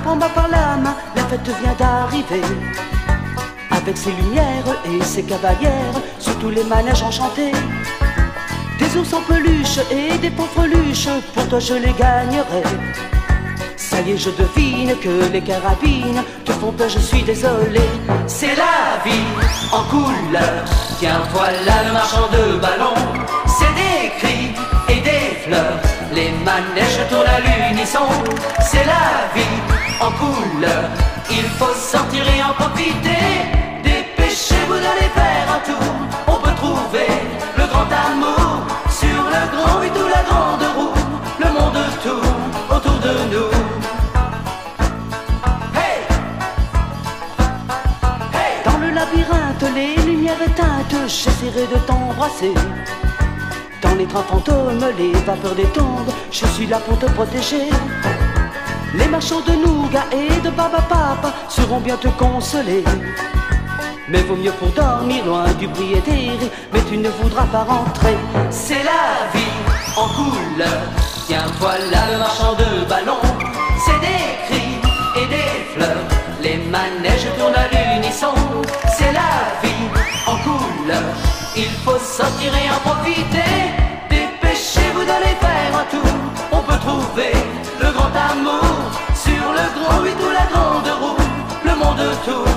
prends-moi par la main, la fête vient d'arriver. Avec ses lumières et ses cavalières, sur tous les manèges enchantés. Des ours en peluche et des pauvres luches, pour toi je les gagnerai. Ça y est, je devine que les carabines te font peur, je suis désolé. C'est la vie en couleur, tiens voilà le marchand de ballons. C'est des cris et des fleurs, les manèges tournent à l'unisson. C'est la vie en couleur, il faut sortir et en profiter. Dépêchez-vous d'aller faire un tour, on peut trouver le grand amour. Sur le grand vide ou la grande roue, le monde tourne autour de nous. Hey! Hey! Dans le labyrinthe, les lumières éteintes, j'essaierai de t'embrasser. Dans les trains fantômes, les vapeurs des tombes, je suis là pour te protéger. Les marchands de nougat et de barbapapa seront bien te consoler. Mais vaut mieux pour dormir loin du bruit et des rires, mais tu ne voudras pas rentrer. C'est la vie en couleur, tiens voilà le marchand de ballons. C'est des cris et des fleurs, les manèges tournent à l'unisson. C'est la vie en couleur, il faut sortir et en profiter. Dépêchez-vous d'aller faire un tour, on peut trouver le grand amour. Sur le grand vide ou la grande roue, le monde tourne